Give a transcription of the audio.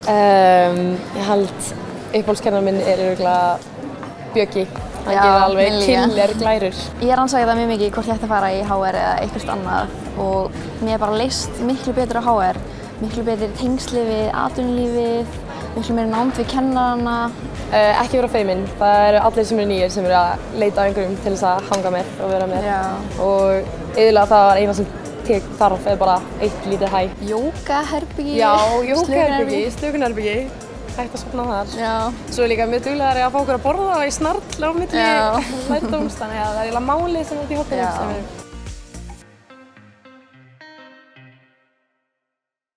Ég held uppáhaldskennarinn minn örugglega Bjöggi. Hann gerir alveg killer glærur. Ég rannsakaði það mjög mikið hvort ég ætti að fara í HR eða eitthvað annað og mér bara leist miklu betur á HR, miklu betur tengsli við atvinnulífið, miklu meiri nánd við kennarana. Ekki vera feiminn. Það eru allir sem eru nýir sem eru að leita á einhverjum til þess að hanga með og vera með. Og iðulega það var eina sem tek þarf er bara eitt lítið hæ. Jógaherbyggi, slökunherbyggi. Hægt að sofna þar. Já. Svo er líka mjög duglegari að fá okkur að borða í snarl á milli lærdóms, þannig að það er eiginlega málið sem er út í hópinum sem er